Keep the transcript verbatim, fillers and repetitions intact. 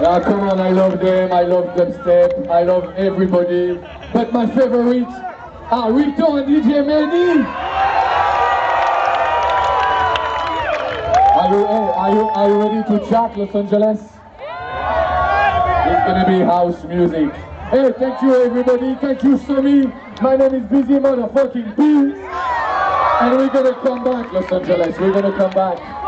Now come on, I love them, I love dubstep, I love everybody. But my favorites are Rito and D J Mehdi. Are you, hey, are you, are you ready to chat, Los Angeles? It's gonna be house music. Hey, thank you everybody, thank you Sammy. My name is Busy Motherfucking P. And we're gonna come back, Los Angeles, we're gonna come back.